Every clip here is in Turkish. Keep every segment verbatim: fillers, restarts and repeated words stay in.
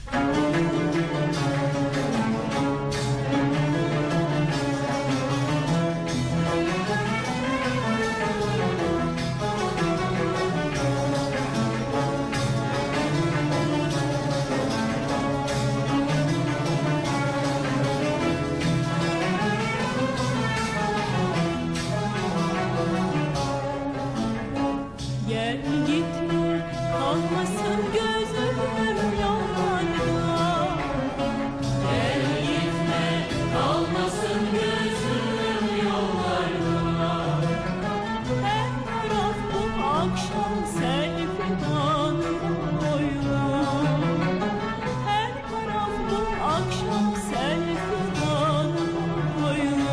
Gel gitme, kalmasın gözüm yollarda. Gel gitme, kalmasın gözüm yollarda. Her taraf bu akşam sel fidan boyu. Her taraf bu akşam sel fidan boyu.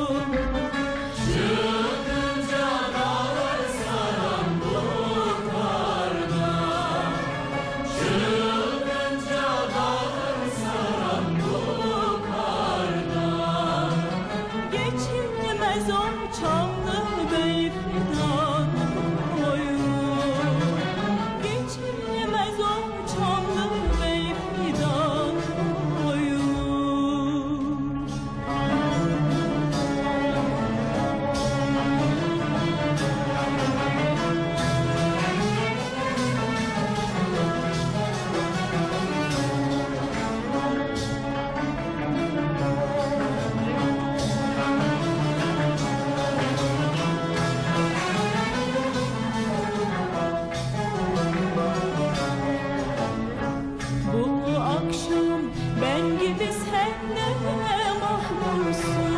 Çıkınca dağlar saran bu karda. Çıkınca dağlar saran bu karda. Geçilmez o çamlı Beyfidan boyu. Geçilmez o çamlı Beyfidan boyu. Bu akşam ben gibi sen de mahmursun.